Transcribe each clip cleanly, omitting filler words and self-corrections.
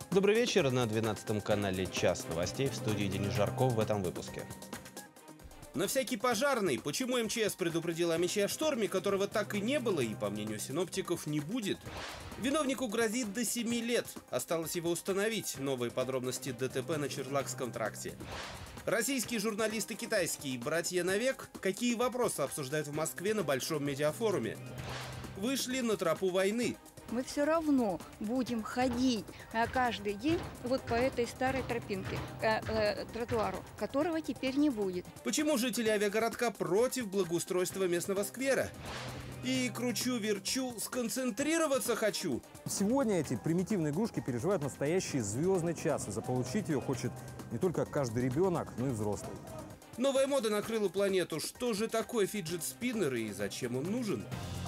Добрый вечер. На 12 канале «Час новостей», в студии Денис Жарков в этом выпуске. На всякий пожарный, почему МЧС предупредила о мече о шторме, которого так и не было и, по мнению синоптиков, не будет? Виновнику грозит до 7 лет. Осталось его установить. Новые подробности ДТП на Черлакском тракте. Российские журналисты, китайские братья навек, какие вопросы обсуждают в Москве на большом медиафоруме? Вышли на тропу войны. Мы все равно будем ходить каждый день вот по этой старой тропинке, тротуару, которого теперь не будет. Почему жители авиагородка против благоустройства местного сквера? И кручу-верчу, сконцентрироваться хочу. Сегодня эти примитивные игрушки переживают настоящий звездный час. И заполучить ее хочет не только каждый ребенок, но и взрослый. Новая мода накрыла планету. Что же такое фиджет-спиннер и зачем он нужен?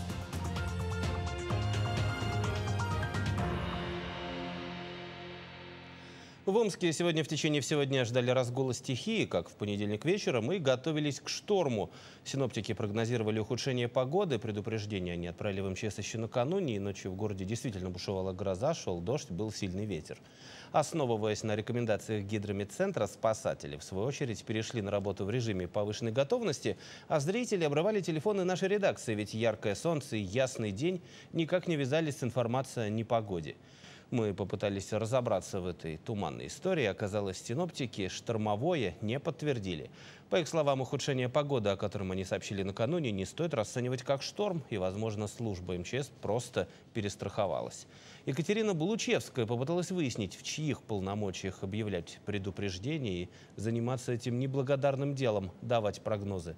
В Омске сегодня в течение всего дня ждали разгула стихии, как в понедельник вечером, и готовились к шторму. Синоптики прогнозировали ухудшение погоды, предупреждения они отправили в МЧС еще накануне, и ночью в городе действительно бушевала гроза, шел дождь, был сильный ветер. Основываясь на рекомендациях гидромедцентра, спасатели, в свою очередь, перешли на работу в режиме повышенной готовности, а зрители обрывали телефоны нашей редакции, ведь яркое солнце и ясный день никак не вязались с информацией о непогоде. Мы попытались разобраться в этой туманной истории. Оказалось, синоптики штормовое не подтвердили. По их словам, ухудшение погоды, о котором они сообщили накануне, не стоит расценивать как шторм. И, возможно, служба МЧС просто перестраховалась. Екатерина Булучевская попыталась выяснить, в чьих полномочиях объявлять предупреждения и заниматься этим неблагодарным делом, давать прогнозы.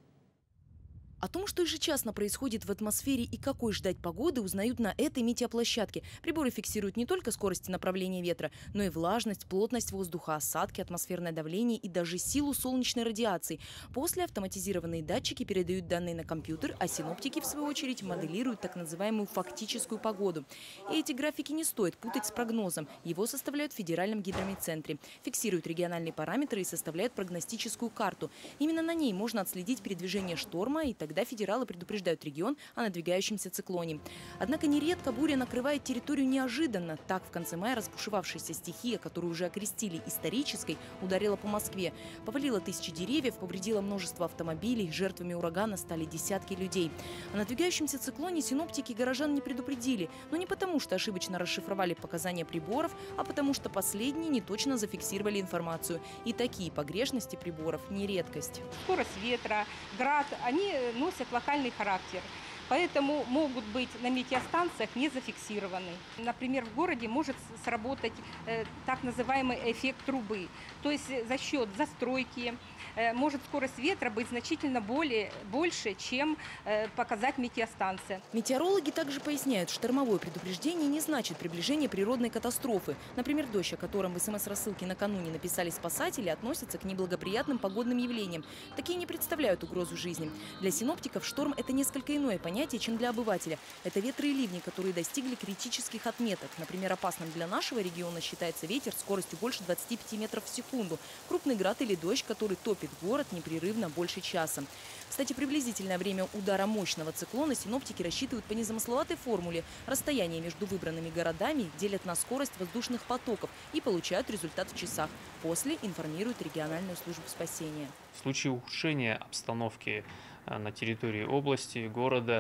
О том, что ежечасно происходит в атмосфере и какой ждать погоды, узнают на этой метеоплощадке. Приборы фиксируют не только скорость и направление ветра, но и влажность, плотность воздуха, осадки, атмосферное давление и даже силу солнечной радиации. После автоматизированные датчики передают данные на компьютер, а синоптики, в свою очередь, моделируют так называемую фактическую погоду. И эти графики не стоит путать с прогнозом. Его составляют в Федеральном гидромедцентре. Фиксируют региональные параметры и составляют прогностическую карту. Именно на ней можно отследить передвижение шторма, и тогда федералы предупреждают регион о надвигающемся циклоне. Однако нередко буря накрывает территорию неожиданно. Так, в конце мая разбушевавшаяся стихия, которую уже окрестили исторической, ударила по Москве. Повалила тысячи деревьев, повредила множество автомобилей, жертвами урагана стали десятки людей. О надвигающемся циклоне синоптики горожан не предупредили, но не потому, что ошибочно расшифровали показания приборов, а потому что последние неточно зафиксировали информацию. И такие погрешности приборов не редкость. Скорость ветра, град, они носят локальный характер. Поэтому могут быть на метеостанциях не зафиксированы. Например, в городе может сработать так называемый эффект трубы. То есть за счет застройки может скорость ветра быть значительно больше, чем показать метеостанция. Метеорологи также поясняют, штормовое предупреждение не значит приближение природной катастрофы. Например, дождь, о котором в СМС-рассылке накануне написали спасатели, относится к неблагоприятным погодным явлениям. Такие не представляют угрозу жизни. Для синоптиков шторм – это несколько иное понятие, чем для обывателя. Это ветры и ливни, которые достигли критических отметок. Например, опасным для нашего региона считается ветер скоростью больше 25 метров в секунду. Крупный град или дождь, который топит город непрерывно больше часа. Кстати, приблизительное время удара мощного циклона синоптики рассчитывают по незамысловатой формуле. Расстояние между выбранными городами делят на скорость воздушных потоков и получают результат в часах. После информируют региональную службу спасения. В случае ухудшения обстановки на территории области, города,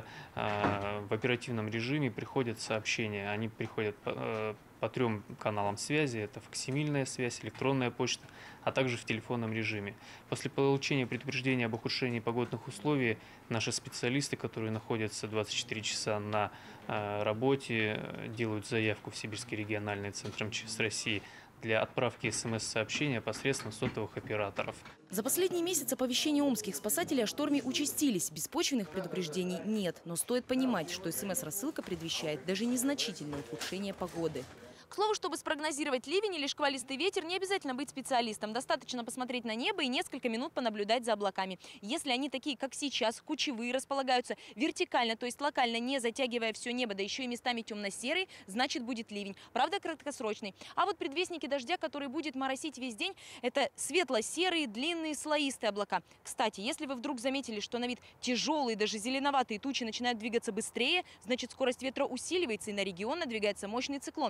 в оперативном режиме приходят сообщения. Они приходят по 3 каналам связи. Это факсимильная связь, электронная почта, а также в телефонном режиме. После получения предупреждения об ухудшении погодных условий наши специалисты, которые находятся 24 часа на работе, делают заявку в Сибирский региональный центр МЧС России для отправки СМС-сообщения посредством сотовых операторов. За последние месяцы оповещения омских спасателей о шторме участились. Беспочвенных предупреждений нет. Но стоит понимать, что СМС-рассылка предвещает даже незначительное ухудшение погоды. К слову, чтобы спрогнозировать ливень или шквалистый ветер, не обязательно быть специалистом. Достаточно посмотреть на небо и несколько минут понаблюдать за облаками. Если они такие, как сейчас, кучевые, располагаются вертикально, то есть локально, не затягивая все небо, да еще и местами темно-серый, значит будет ливень. Правда, краткосрочный. А вот предвестники дождя, который будет моросить весь день, это светло-серые, длинные, слоистые облака. Кстати, если вы вдруг заметили, что на вид тяжелые, даже зеленоватые тучи начинают двигаться быстрее, значит скорость ветра усиливается и на регион надвигается мощный циклон. Про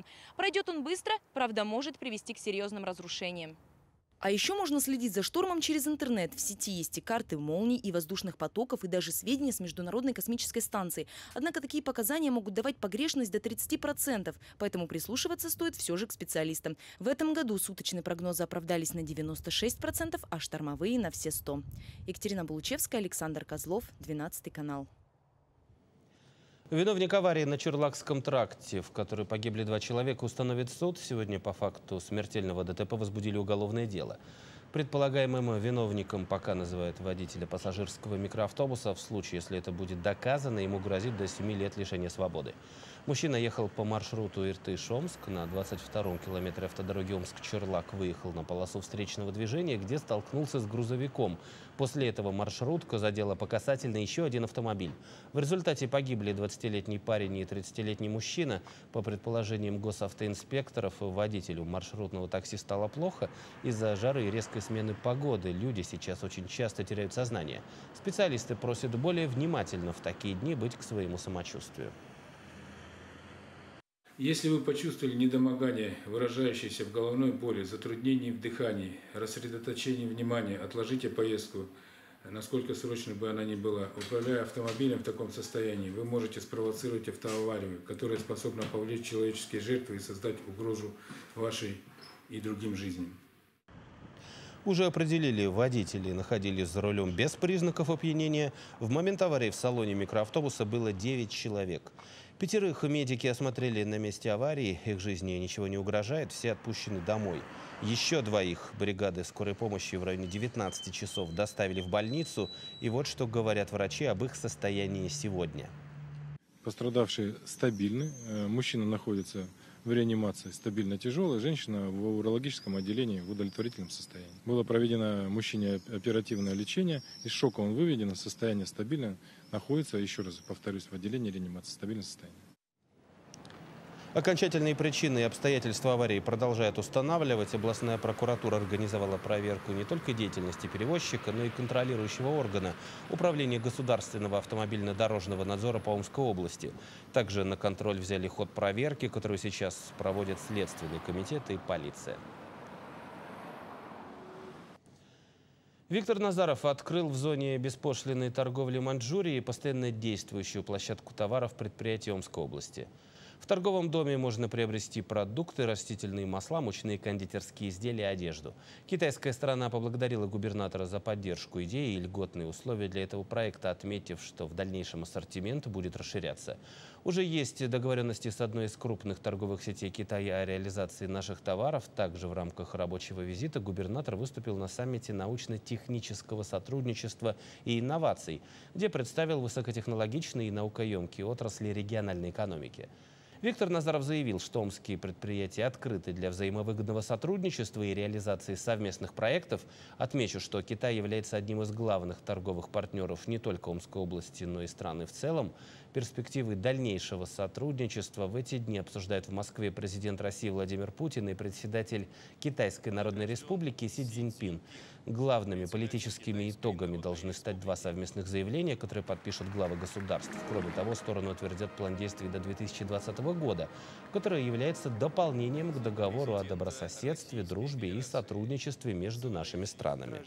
Пройдет он быстро, правда, может привести к серьезным разрушениям. А еще можно следить за штормом через интернет. В сети есть и карты молний, и воздушных потоков, и даже сведения с Международной космической станции. Однако такие показания могут давать погрешность до 30%, поэтому прислушиваться стоит все же к специалистам. В этом году суточные прогнозы оправдались на 96%, а штормовые на все 100%. Екатерина Булучевская, Александр Козлов, 12 канал. Виновник аварии на Чурлакском тракте, в которой погибли 2 человека, установит суд. Сегодня по факту смертельного ДТП возбудили уголовное дело. Предполагаемым виновником пока называют водителя пассажирского микроавтобуса. В случае, если это будет доказано, ему грозит до 7 лет лишения свободы. Мужчина ехал по маршруту Иртыш-Омск. На 22-м километре автодороги Омск-Чурлак выехал на полосу встречного движения, где столкнулся с грузовиком. После этого маршрутка задела по касательной еще один автомобиль. В результате погибли 20-летний парень и 30-летний мужчина. По предположениям госавтоинспекторов, водителю маршрутного такси стало плохо из-за жары и резкой смены погоды. Люди сейчас очень часто теряют сознание. Специалисты просят более внимательно в такие дни быть к своему самочувствию. Если вы почувствовали недомогание, выражающееся в головной боли, затруднении в дыхании, рассредоточении внимания, отложите поездку, насколько срочной бы она ни была. Управляя автомобилем в таком состоянии, вы можете спровоцировать автоаварию, которая способна повлечь человеческие жертвы и создать угрозу вашей и другим жизням. Уже определили, водители находились за рулем без признаков опьянения. В момент аварии в салоне микроавтобуса было 9 человек. 5 медики осмотрели на месте аварии. Их жизни ничего не угрожает, все отпущены домой. Еще 2 бригады скорой помощи в районе 19 часов доставили в больницу. И вот что говорят врачи об их состоянии сегодня. Пострадавшие стабильны. Мужчина находится в реанимации стабильно тяжелая, женщина в урологическом отделении в удовлетворительном состоянии. Было проведено мужчине оперативное лечение. Из шока он выведен, состояние стабильное, находится, еще раз повторюсь, в отделении реанимации, стабильное состояние. Окончательные причины и обстоятельства аварии продолжают устанавливать. Областная прокуратура организовала проверку не только деятельности перевозчика, но и контролирующего органа Управления государственного автомобильно-дорожного надзора по Омской области. Также на контроль взяли ход проверки, которую сейчас проводят Следственный комитет и полиция. Виктор Назаров открыл в зоне беспошлинной торговли Маньчжурии постоянно действующую площадку товаров предприятия Омской области. В торговом доме можно приобрести продукты, растительные масла, мучные кондитерские изделия, одежду. Китайская сторона поблагодарила губернатора за поддержку идеи и льготные условия для этого проекта, отметив, что в дальнейшем ассортимент будет расширяться. Уже есть договоренности с одной из крупных торговых сетей Китая о реализации наших товаров. Также в рамках рабочего визита губернатор выступил на саммите научно-технического сотрудничества и инноваций, где представил высокотехнологичные и наукоемкие отрасли региональной экономики. Виктор Назаров заявил, что омские предприятия открыты для взаимовыгодного сотрудничества и реализации совместных проектов. Отмечу, что Китай является одним из главных торговых партнеров не только Омской области, но и страны в целом. Перспективы дальнейшего сотрудничества в эти дни обсуждают в Москве президент России Владимир Путин и председатель Китайской Народной Республики Си Цзиньпин. Главными политическими итогами должны стать 2 совместных заявления, которые подпишут главы государств. Кроме того, стороны утвердят план действий до 2020 года, который является дополнением к договору о добрососедстве, дружбе и сотрудничестве между нашими странами.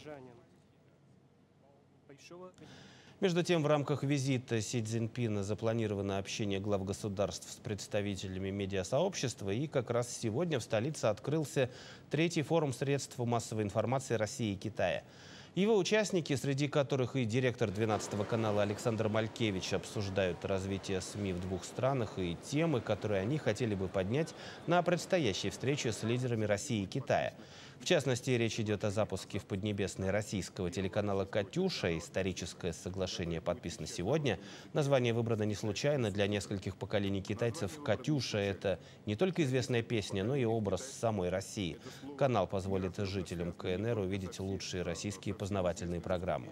Между тем, в рамках визита Си Цзиньпина запланировано общение глав государств с представителями медиасообщества. И как раз сегодня в столице открылся 3-й форум средств массовой информации России и Китая. Его участники, среди которых и директор 12-го канала Александр Малькевич, обсуждают развитие СМИ в 2 странах и темы, которые они хотели бы поднять на предстоящей встрече с лидерами России и Китая. В частности, речь идет о запуске в Поднебесной российского телеканала «Катюша». Историческое соглашение подписано сегодня. Название выбрано не случайно. Для нескольких поколений китайцев «Катюша» — это не только известная песня, но и образ самой России. Канал позволит жителям КНР увидеть лучшие российские познавательные программы.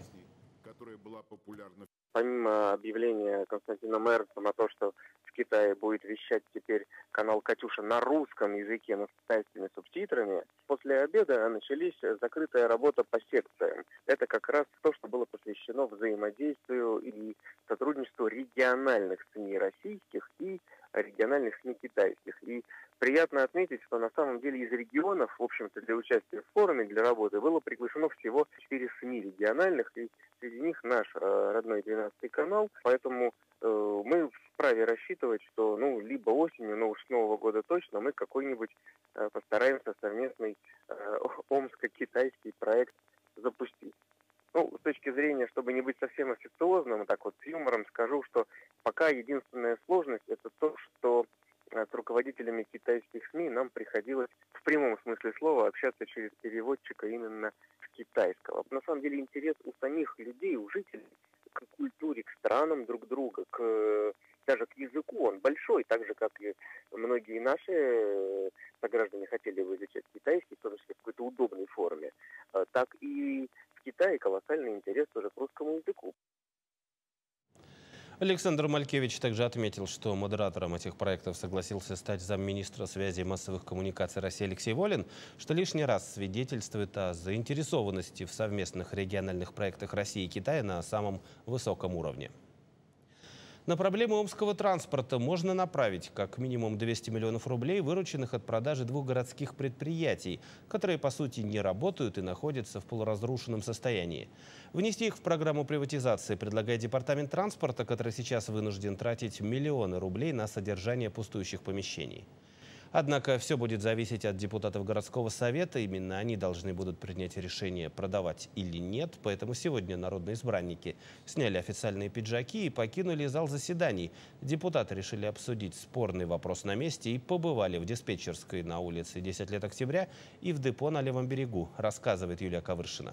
Помимо объявления Константином Эрнстом о том, что в Китае будет вещать теперь канал «Катюша» на русском языке, но с китайскими субтитрами, после обеда начались закрытая работа по секциям. Это как раз то, что было посвящено взаимодействию и сотрудничеству региональных СМИ российских и региональных СМИ китайских. И приятно отметить, что на самом деле из регионов, в общем-то, для участия в форуме, для работы было приглашено всего 4 СМИ региональных, и среди них наш родной 12-й канал. Поэтому мы вправе рассчитывать, что либо осенью, но уж с Нового года точно, мы какой-нибудь постараемся совместный омско-китайский проект запустить. С точки зрения, чтобы не быть совсем официозным, так вот с юмором скажу, что пока единственная сложность – это то, что с руководителями китайских СМИ нам приходилось в прямом смысле слова общаться через переводчика именно с китайского. На самом деле интерес у самих людей, у жителей к культуре, к странам друг друга, даже к языку он большой, так же, как и многие наши сограждане хотели бы изучать китайский, в том числе в какой-то удобной форме, так и в Китае колоссальный интерес тоже к русскому языку. Александр Малькевич также отметил, что модератором этих проектов согласился стать замминистра связи и массовых коммуникаций России Алексей Волин, что лишний раз свидетельствует о заинтересованности в совместных региональных проектах России и Китая на самом высоком уровне. На проблему омского транспорта можно направить как минимум 200 миллионов рублей, вырученных от продажи 2 городских предприятий, которые по сути не работают и находятся в полуразрушенном состоянии. Внести их в программу приватизации предлагает департамент транспорта, который сейчас вынужден тратить миллионы рублей на содержание пустующих помещений. Однако все будет зависеть от депутатов городского совета. Именно они должны будут принять решение, продавать или нет. Поэтому сегодня народные избранники сняли официальные пиджаки и покинули зал заседаний. Депутаты решили обсудить спорный вопрос на месте и побывали в диспетчерской на улице 10 лет октября и в депо на Левом берегу, рассказывает Юлия Ковыршина.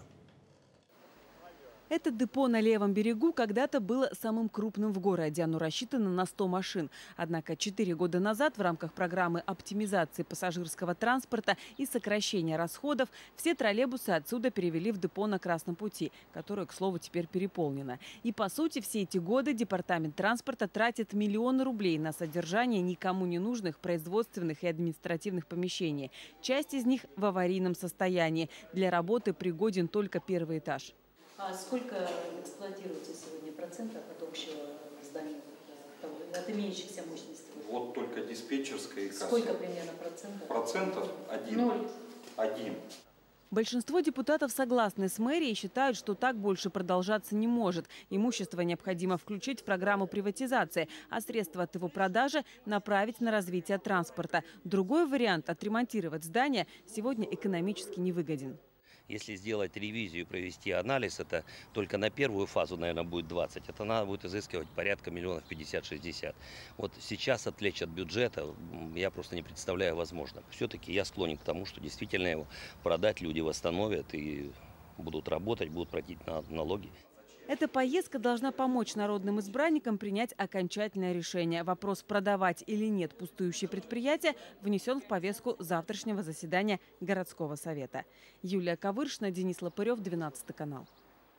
Это депо на Левом берегу когда-то было самым крупным в городе. Оно рассчитано на 100 машин. Однако 4 года назад в рамках программы оптимизации пассажирского транспорта и сокращения расходов все троллейбусы отсюда перевели в депо на Красном пути, которое, к слову, теперь переполнено. И, по сути, все эти годы департамент транспорта тратит миллионы рублей на содержание никому не нужных производственных и административных помещений. Часть из них в аварийном состоянии. Для работы пригоден только первый этаж. А сколько эксплуатируется сегодня процентов от общего здания, от имеющихся мощностей? Вот только диспетчерская и касса. Сколько примерно процентов? Процентов 1. 0. 1. Большинство депутатов согласны с мэрией и считают, что так больше продолжаться не может. Имущество необходимо включить в программу приватизации, а средства от его продажи направить на развитие транспорта. Другой вариант – отремонтировать здание – сегодня экономически невыгоден. Если сделать ревизию и провести анализ, это только на первую фазу, наверное, будет 20. Это надо будет изыскивать порядка миллионов 50-60. Вот сейчас отвлечь от бюджета я просто не представляю возможным. Все-таки я склонен к тому, что действительно его продать, люди восстановят и будут работать, будут платить налоги. Эта поездка должна помочь народным избранникам принять окончательное решение. Вопрос, продавать или нет пустующие предприятия, внесен в повестку завтрашнего заседания городского совета. Юлия Ковыршина, Денис Лопырев, 12 канал.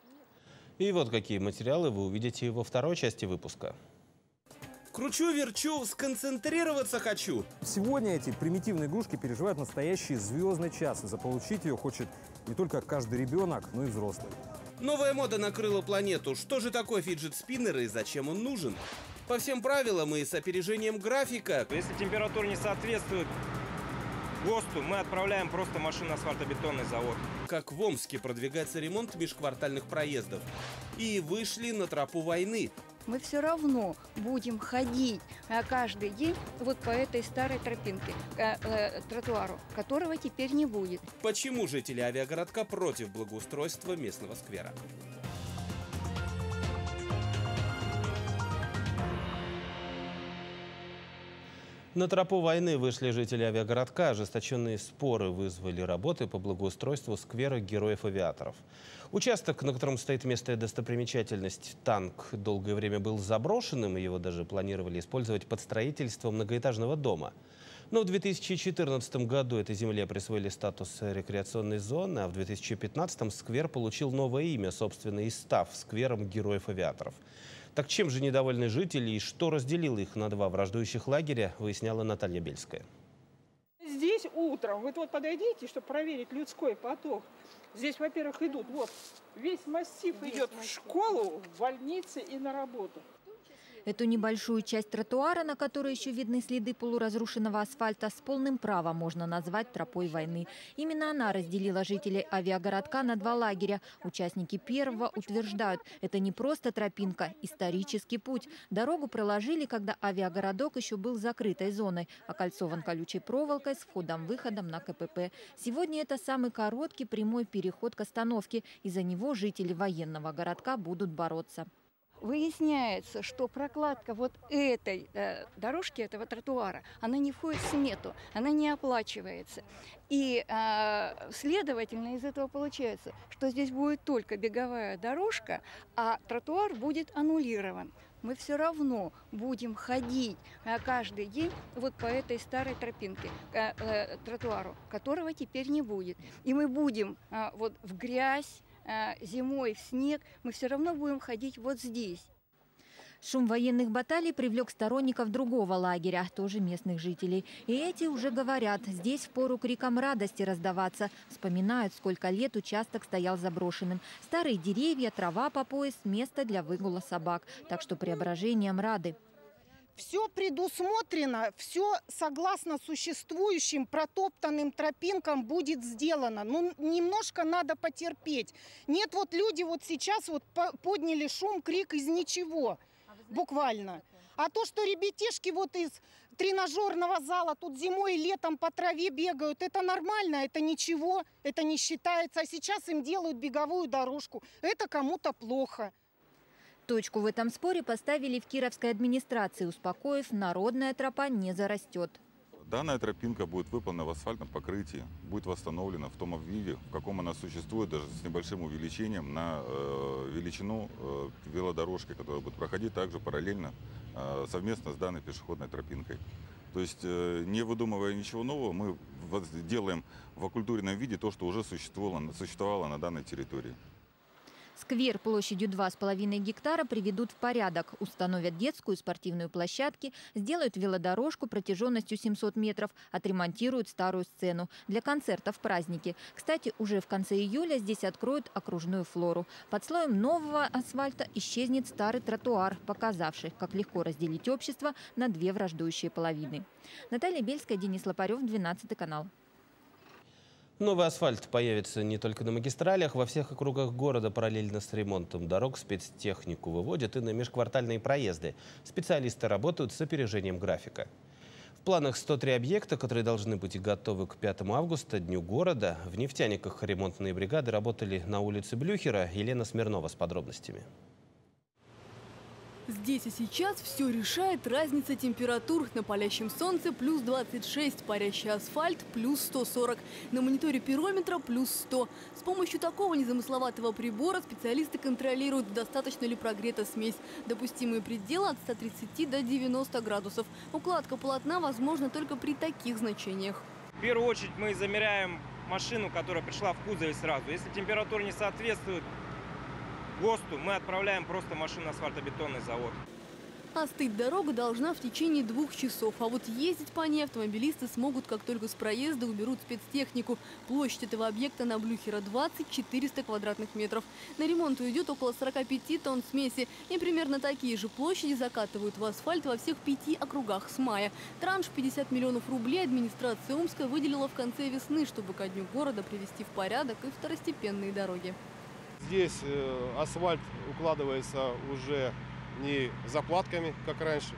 И вот какие материалы вы увидите во второй части выпуска. Кручу-верчу, сконцентрироваться хочу. Сегодня эти примитивные игрушки переживают настоящий звездный час. И заполучить ее хочет не только каждый ребенок, но и взрослый. Новая мода накрыла планету. Что же такое фиджет-спиннер и зачем он нужен? По всем правилам и с опережением графика. Если температура не соответствует ГОСТу, мы отправляем просто машину на асфальтобетонный завод. Как в Омске продвигается ремонт межквартальных проездов. И вышли на тропу войны. Мы все равно будем ходить каждый день вот по этой старой тропинке, тротуару, которого теперь не будет. Почему жители авиагородка против благоустройства местного сквера? На тропу войны вышли жители авиагородка. Ожесточенные споры вызвали работы по благоустройству сквера героев-авиаторов. Участок, на котором стоит местная достопримечательность «Танк», долгое время был заброшенным, и его даже планировали использовать под строительство многоэтажного дома. Но в 2014 году этой земле присвоили статус рекреационной зоны, а в 2015 сквер получил новое имя, собственно, и став сквером героев-авиаторов. Так чем же недовольны жители и что разделило их на два враждующих лагеря, выясняла Наталья Бельская. Здесь утром, вы вот подойдите, чтобы проверить людской поток. Здесь, во-первых, идут, вот, весь массив идет в школу, в больнице и на работу. Эту небольшую часть тротуара, на которой еще видны следы полуразрушенного асфальта, с полным правом можно назвать тропой войны. Именно она разделила жителей авиагородка на два лагеря. Участники первого утверждают, это не просто тропинка, исторический путь. Дорогу проложили, когда авиагородок еще был закрытой зоной, окольцован колючей проволокой с входом-выходом на КПП. Сегодня это самый короткий прямой переход к остановке. Из-за него жители военного городка будут бороться. Выясняется, что прокладка вот этой дорожки, этого тротуара, она не входит в смету, она не оплачивается. И, следовательно, из этого получается, что здесь будет только беговая дорожка, а тротуар будет аннулирован. Мы все равно будем ходить каждый день вот по этой старой тропинке, тротуару, которого теперь не будет. И мы будем вот в грязь, зимой в снег, мы все равно будем ходить вот здесь. Шум военных баталий привлек сторонников другого лагеря, тоже местных жителей. И эти уже говорят, здесь впору крикам радости раздаваться. Вспоминают, сколько лет участок стоял заброшенным. Старые деревья, трава по пояс, место для выгула собак. Так что преображениям рады. Все предусмотрено, все согласно существующим протоптанным тропинкам будет сделано. Ну, немножко надо потерпеть. Нет, вот люди вот сейчас вот подняли шум, крик из ничего, буквально. А то, что ребятишки вот из тренажерного зала тут зимой и летом по траве бегают, это нормально, это ничего, это не считается. А сейчас им делают беговую дорожку. Это кому-то плохо. Точку в этом споре поставили в Кировской администрации, успокоив, народная тропа не зарастет. Данная тропинка будет выполнена в асфальтном покрытии, будет восстановлена в том виде, в каком она существует, даже с небольшим увеличением на величину велодорожки, которая будет проходить также параллельно совместно с данной пешеходной тропинкой. То есть, не выдумывая ничего нового, мы делаем в окультуренном виде то, что уже существовало на данной территории. Сквер площадью 2,5 гектара приведут в порядок. Установят детскую и спортивную площадки, сделают велодорожку протяженностью 700 метров, отремонтируют старую сцену для концертов в праздники. Кстати, уже в конце июля здесь откроют окружную флору. Под слоем нового асфальта исчезнет старый тротуар, показавший, как легко разделить общество на две враждующие половины. Наталья Бельская, Денис Лопарев, 12 канал. Новый асфальт появится не только на магистралях. Во всех округах города параллельно с ремонтом дорог спецтехнику выводят и на межквартальные проезды. Специалисты работают с опережением графика. В планах 103 объекта, которые должны быть готовы к 5 августа, Дню города. В нефтяниках ремонтные бригады работали на улице Блюхера. Елена Смирнова с подробностями. Здесь и сейчас все решает разница температур. На палящем солнце плюс 26, парящий асфальт плюс 140, на мониторе пирометра плюс 100. С помощью такого незамысловатого прибора специалисты контролируют, достаточно ли прогрета смесь. Допустимые пределы от 130 до 90 градусов. Укладка полотна возможна только при таких значениях. В первую очередь мы замеряем машину, которая пришла в кузове сразу. Если температура не соответствует ГОСТу, мы отправляем просто машину на асфальтобетонный завод. Остыть дорога должна в течение 2 часов. А вот ездить по ней автомобилисты смогут, как только с проезда уберут спецтехнику. Площадь этого объекта на Блюхера 400 квадратных метров. На ремонт уйдет около 45 тонн смеси. И примерно такие же площади закатывают в асфальт во всех 5 округах с мая. Транш 50 миллионов рублей администрация Омска выделила в конце весны, чтобы ко Дню города привести в порядок и второстепенные дороги. Здесь асфальт укладывается уже не заплатками, как раньше.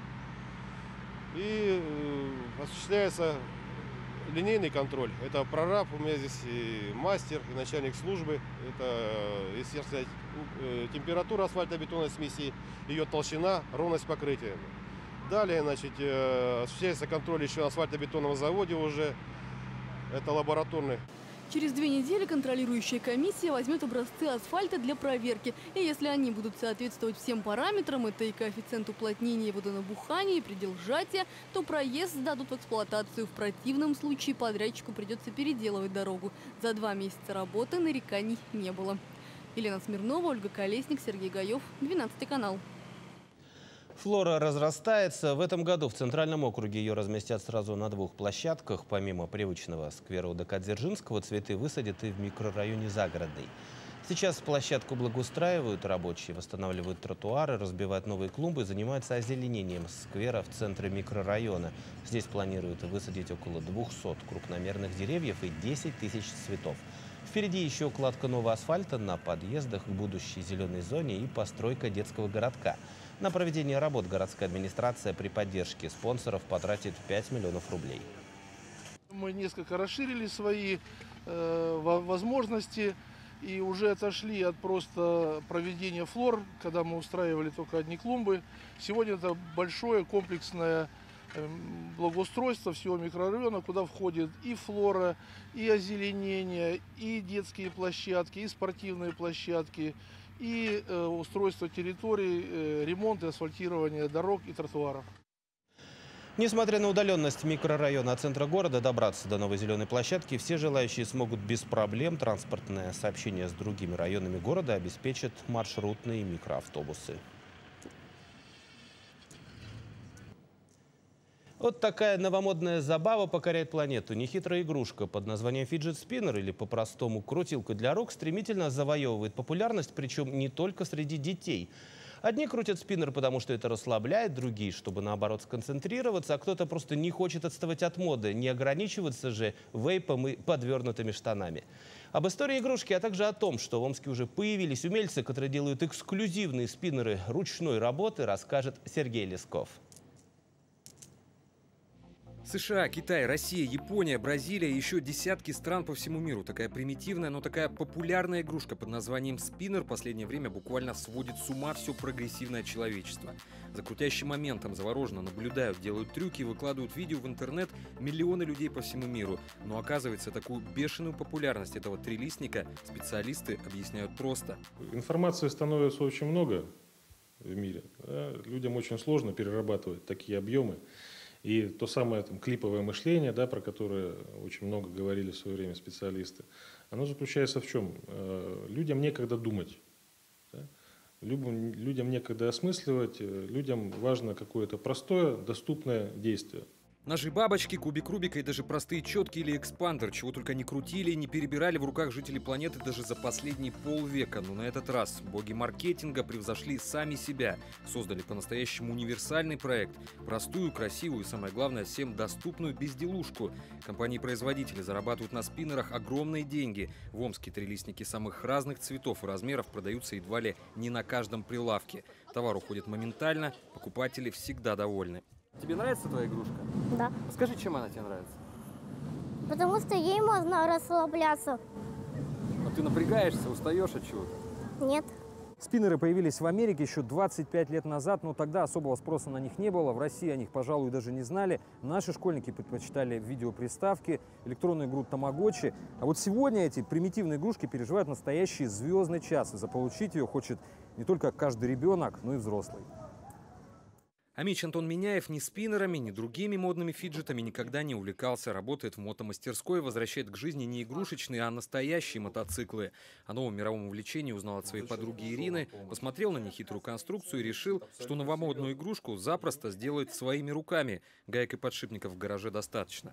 И осуществляется линейный контроль. Это прораб, у меня здесь и мастер, и начальник службы. Это, если сказать, температура асфальтобетонной смеси, ее толщина, ровность покрытия. Далее, значит, осуществляется контроль еще на асфальтобетонном заводе уже. Это лабораторный. Через 2 недели контролирующая комиссия возьмет образцы асфальта для проверки. И если они будут соответствовать всем параметрам, это и коэффициент уплотнения, водонабухания, и предел сжатия, то проезд сдадут в эксплуатацию. В противном случае подрядчику придется переделывать дорогу. За 2 месяца работы нареканий не было. Елена Смирнова, Ольга Колесник, Сергей Гаев, 12 канал. Флора разрастается. В этом году в Центральном округе ее разместят сразу на 2 площадках. Помимо привычного сквера УДК Дзержинского, цветы высадят и в микрорайоне Загородный. Сейчас площадку благоустраивают рабочие, восстанавливают тротуары, разбивают новые клумбы, занимаются озеленением сквера в центре микрорайона. Здесь планируют высадить около 200 крупномерных деревьев и 10 тысяч цветов. Впереди еще укладка нового асфальта на подъездах к будущей зеленой зоне и постройка детского городка. На проведение работ городская администрация при поддержке спонсоров потратит 5 миллионов рублей. Мы несколько расширили свои возможности и уже отошли от просто проведения флор, когда мы устраивали только одни клумбы. Сегодня это большое комплексное благоустройство всего микрорайона, куда входит и флора, и озеленение, и детские площадки, и спортивные площадки, и устройство территорий, ремонт и асфальтирование дорог и тротуаров. Несмотря на удаленность микрорайона от центра города, добраться до новой зеленой площадки все желающие смогут без проблем. Транспортное сообщение с другими районами города обеспечат маршрутные микроавтобусы. Вот такая новомодная забава покоряет планету. Нехитрая игрушка под названием фиджет-спиннер или по-простому крутилка для рук стремительно завоевывает популярность, причем не только среди детей. Одни крутят спиннер, потому что это расслабляет, другие, чтобы наоборот сконцентрироваться, а кто-то просто не хочет отставать от моды, не ограничиваться же вейпом и подвернутыми штанами. Об истории игрушки, а также о том, что в Омске уже появились умельцы, которые делают эксклюзивные спиннеры ручной работы, расскажет Сергей Лесков. США, Китай, Россия, Япония, Бразилия и еще десятки стран по всему миру. Такая примитивная, но такая популярная игрушка под названием спиннер в последнее время буквально сводит с ума все прогрессивное человечество. За крутящим моментом завороженно наблюдают, делают трюки, выкладывают видео в интернет миллионы людей по всему миру. Но оказывается, такую бешеную популярность этого трилистника специалисты объясняют просто. Информации становится очень много в мире. Да? Людям очень сложно перерабатывать такие объемы. И то самое клиповое мышление, да, про которое очень много говорили в свое время специалисты, оно заключается в чем? Людям некогда думать, да? Людям некогда осмысливать, людям важно какое-то простое, доступное действие. Ножи, бабочки, кубик Рубика и даже простые четки или экспандер, чего только не крутили и не перебирали в руках жителей планеты даже за последние полвека. Но на этот раз боги маркетинга превзошли сами себя. Создали по-настоящему универсальный проект. Простую, красивую и, самое главное, всем доступную безделушку. Компании-производители зарабатывают на спиннерах огромные деньги. В Омске трилистники самых разных цветов и размеров продаются едва ли не на каждом прилавке. Товар уходит моментально, покупатели всегда довольны. Тебе нравится твоя игрушка? Да. Скажи, чем она тебе нравится? Потому что ей можно расслабляться. Но ты напрягаешься, устаешь от чего-то? Нет. Спиннеры появились в Америке еще 25 лет назад, но тогда особого спроса на них не было. В России о них, пожалуй, даже не знали. Наши школьники предпочитали видеоприставки, электронную игру тамагочи. А вот сегодня эти примитивные игрушки переживают настоящий звездный час. И заполучить ее хочет не только каждый ребенок, но и взрослый. Амич Антон Миняев ни спиннерами, ни другими модными фиджетами никогда не увлекался. Работает в мотомастерской, возвращает к жизни не игрушечные, а настоящие мотоциклы. О новом мировом увлечении узнал от своей подруги Ирины, посмотрел на нехитрую конструкцию и решил, что новомодную игрушку запросто сделает своими руками. Гаек и подшипников в гараже достаточно.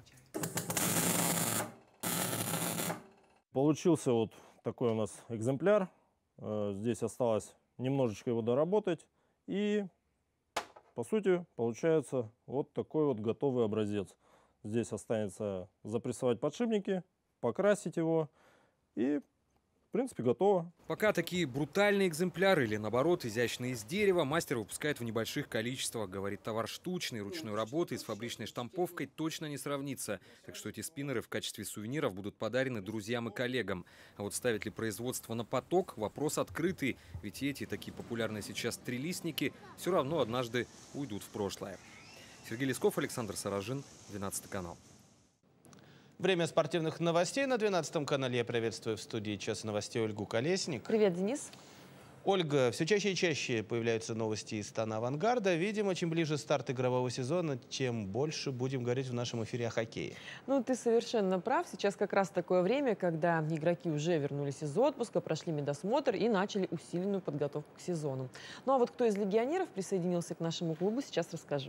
Получился вот такой у нас экземпляр. Здесь осталось немножечко его доработать. И по сути, получается вот такой вот готовый образец. Здесь останется запрессовать подшипники, покрасить его и, в принципе, готово. Пока такие брутальные экземпляры или, наоборот, изящные из дерева мастер выпускает в небольших количествах. Говорит, товар штучный, ручной работы и с фабричной штамповкой точно не сравнится. Так что эти спиннеры в качестве сувениров будут подарены друзьям и коллегам. А вот ставить ли производство на поток – вопрос открытый. Ведь эти такие популярные сейчас трилистники все равно однажды уйдут в прошлое. Сергей Лесков, Александр Саражин, 12 канал. Время спортивных новостей на 12 канале. Я приветствую в студии «Час новостей» Ольгу Колесник. Привет, Денис. Ольга, все чаще и чаще появляются новости из стана «Авангарда». Видимо, чем ближе старт игрового сезона, тем больше будем говорить в нашем эфире о хоккее. Ну, ты совершенно прав. Сейчас как раз такое время, когда игроки уже вернулись из отпуска, прошли медосмотр и начали усиленную подготовку к сезону. Ну, а вот кто из легионеров присоединился к нашему клубу, сейчас расскажу.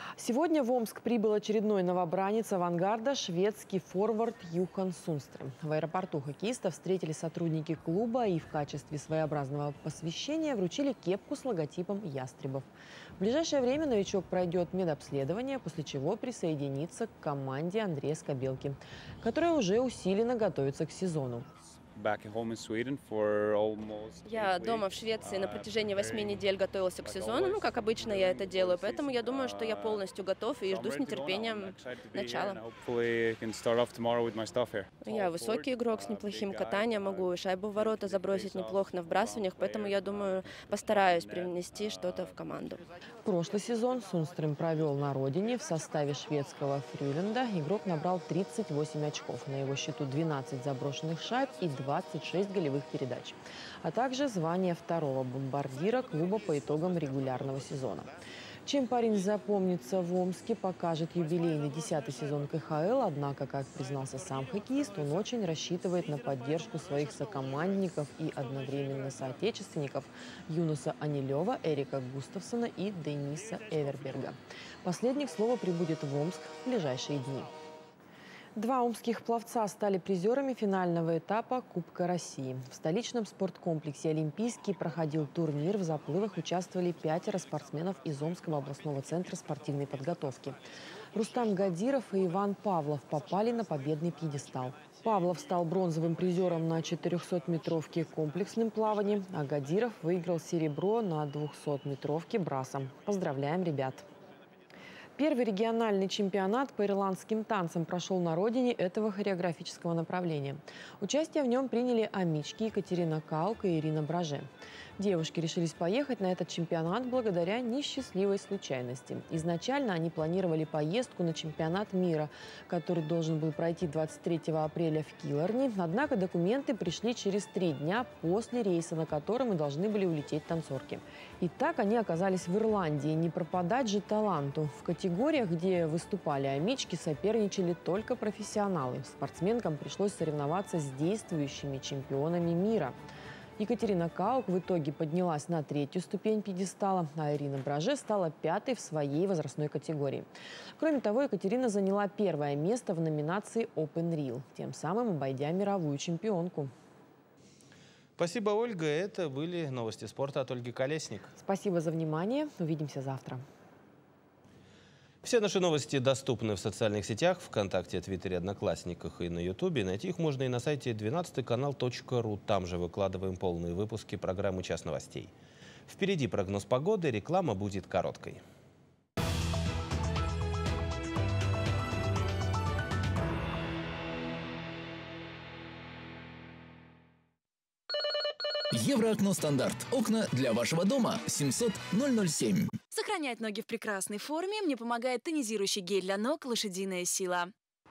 Сегодня в Омск прибыл очередной новобранец авангарда, шведский форвард Юхан Сунстрем. В аэропорту хоккеиста встретили сотрудники клуба и в качестве своеобразного посвящения вручили кепку с логотипом ястребов. В ближайшее время новичок пройдет медобследование, после чего присоединится к команде Андрея Скобелки, которая уже усиленно готовится к сезону. Я дома в Швеции на протяжении 8 недель готовился к сезону, ну, как обычно я это делаю, поэтому я думаю, что я полностью готов и жду с нетерпением начала. Я высокий игрок с неплохим катанием, могу и шайбу в ворота забросить неплохо на вбрасываниях, поэтому я думаю, постараюсь привнести что-то в команду. Прошлый сезон Сунстрем провел на родине в составе шведского Фрюленда. Игрок набрал 38 очков. На его счету 12 заброшенных шайб и 26 голевых передач, а также звание второго бомбардира клуба по итогам регулярного сезона. Чем парень запомнится в Омске, покажет юбилейный 10-й сезон КХЛ. Однако, как признался сам хоккеист, он очень рассчитывает на поддержку своих сокомандников и одновременно соотечественников Юнуса Анилева, Эрика Густавсона и Дениса Эверберга. Последний, к слову, прибудет в Омск в ближайшие дни. Два омских пловца стали призерами финального этапа Кубка России. В столичном спорткомплексе «Олимпийский» проходил турнир. В заплывах участвовали 5 спортсменов из Омского областного центра спортивной подготовки. Рустам Гадиров и Иван Павлов попали на победный пьедестал. Павлов стал бронзовым призером на 400-метровке комплексным плаванием, а Гадиров выиграл серебро на 200-метровке брасом. Поздравляем ребят! Первый региональный чемпионат по ирландским танцам прошел на родине этого хореографического направления. Участие в нем приняли амички Екатерина Каук и Ирина Браже. Девушки решились поехать на этот чемпионат благодаря несчастливой случайности. Изначально они планировали поездку на чемпионат мира, который должен был пройти 23 апреля в Киларни. Однако документы пришли через 3 дня после рейса, на котором и должны были улететь танцорки. И так они оказались в Ирландии. Не пропадать же таланту. В категориях, где выступали амички, соперничали только профессионалы. Спортсменкам пришлось соревноваться с действующими чемпионами мира. Екатерина Каук в итоге поднялась на 3-ю ступень пьедестала, а Ирина Браже стала 5-й в своей возрастной категории. Кроме того, Екатерина заняла 1-е место в номинации Open Reel, тем самым обойдя мировую чемпионку. Спасибо, Ольга. Это были новости спорта от Ольги Колесник. Спасибо за внимание. Увидимся завтра. Все наши новости доступны в социальных сетях, ВКонтакте, Твиттере, Одноклассниках и на Ютубе. Найти их можно и на сайте 12kanal.ru. Там же выкладываем полные выпуски программы «Час новостей». Впереди прогноз погоды, реклама будет короткой. Евроокно стандарт. Окна для вашего дома. 700-007. Сохранять ноги в прекрасной форме мне помогает тонизирующий гель для ног «Лошадиная сила».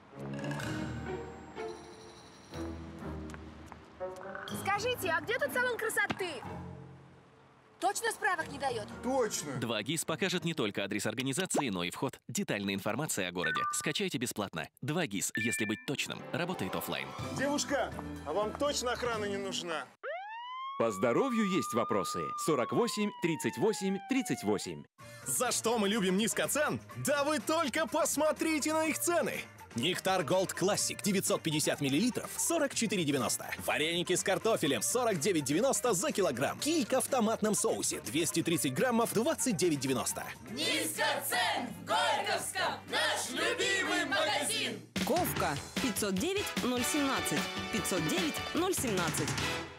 Скажите, а где тут салон красоты? Точно справок не дает? Точно! 2GIS покажет не только адрес организации, но и вход. Детальная информация о городе. Скачайте бесплатно. 2GIS, если быть точным, работает офлайн. Девушка, а вам точно охрана не нужна? По здоровью есть вопросы. 48 38 38. За что мы любим низкоцен? Да вы только посмотрите на их цены! Нектар Gold Classic 950 мл 44,90. Вареники с картофелем 49,90 за килограмм. Килька в томатном соусе 230 граммов 29,90. Низкоцен в Горьковском! Наш любимый магазин! Ковка 509 017 509 017.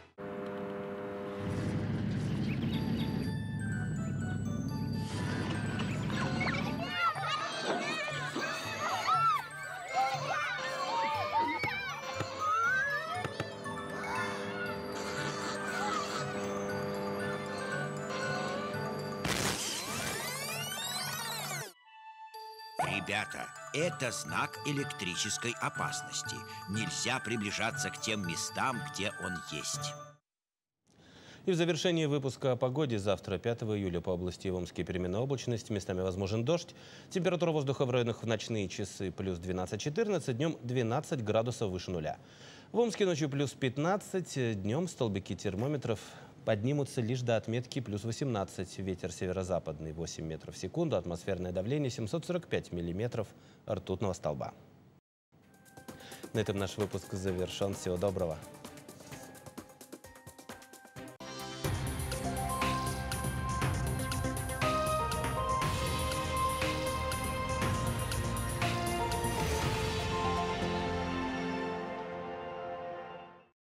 Ребята, это знак электрической опасности. Нельзя приближаться к тем местам, где он есть. И в завершении выпуска о погоде. Завтра, 5 июля, по области Омской переменная облачность. Местами возможен дождь. Температура воздуха в районах в ночные часы плюс 12-14, днем 12 градусов выше нуля. В Омске ночью плюс 15, днем столбики термометров поднимутся лишь до отметки плюс 18. Ветер северо-западный 8 метров в секунду, атмосферное давление 745 миллиметров ртутного столба. На этом наш выпуск завершен. Всего доброго.